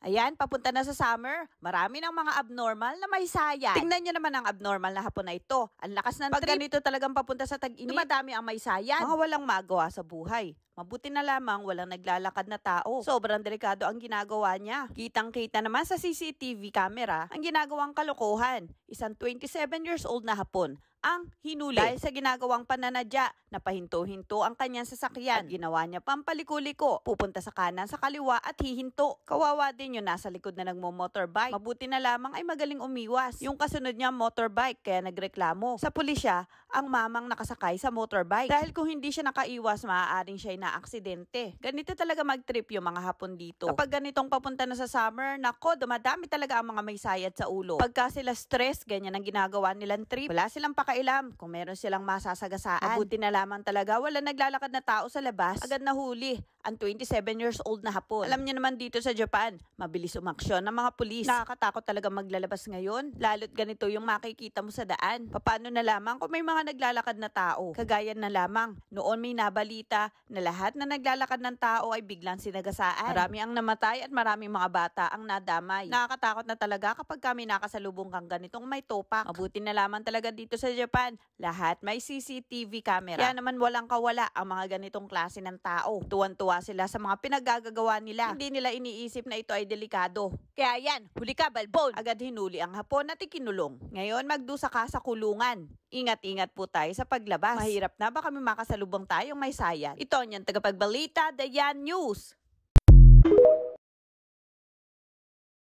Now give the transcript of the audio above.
Ayan, papunta na sa summer. Marami ng mga abnormal na may sayad. Tingnan nyo naman ang abnormal na hapon na ito. Ang lakas ng trip. Pag ganito talagang papunta sa tag-init, dumadami ang may sayad. Mga walang magawa sa buhay. Mabuti na lamang walang naglalakad na tao. Sobrang delikado ang ginagawa niya. Kitang-kita naman sa CCTV camera ang ginagawang kalokohan. Isang 27 years old na hapon ang hinuli dahil sa ginagawang pananadya na pahinto-hinto ang kanyang sasakyan. At ginawa niya pampaliko-liko, pupunta sa kanan sa kaliwa at hihinto. Kawawa din yung nasa likod na nagmo-motorbike. Mabuti na lamang ay magaling umiwas. Yung kasunod niya motorbike kaya nagreklamo sa pulisya ang mamang nakasakay sa motorbike. Dahil kung hindi siya nakaiwas, maaaring siya na aksidente. Ganito talaga mag-trip yung mga hapon dito. Kapag ganitong papunta na sa summer, nako, dumadami talaga ang mga may sayad sa ulo. Pagka sila stress, ganyan ang ginagawa nilang trip. Wala silang pakailam kung meron silang masasagasaan. Mabuti na lamang talaga, wala naglalakad na tao sa labas. Agad nahuli ang 27 years old na hapon. Alam niyo naman dito sa Japan, mabilis umaksyon ng mga pulis. Nakakatakot talaga maglalabas ngayon. Lalo't ganito yung makikita mo sa daan. Paano na lamang kung may mga naglalakad na tao? Kagaya na lamang, noon may nabalita na lahat na naglalakad ng tao ay biglang sinagasaan. Marami ang namatay at maraming mga bata ang nadamay. Nakakatakot na talaga kapag kami nakasalubong kang ganitong may topak. Mabuti na lamang talaga dito sa Japan, lahat may CCTV camera. Kaya naman walang kawala ang mga ganitong klase ng tao. Tuwan-tuwa sila sa mga pinagagagawa nila. Hindi nila iniisip na ito ay delikado. Kaya yan, huli ka balbon! Agad hinuli ang hapon at ikinulong. Ngayon magdusa ka sa kulungan. Ingat-ingat po tayo sa paglabas. Mahirap na baka may makasalubong tayong may sayad. Ito niyang tagapagbalita, Dayan News.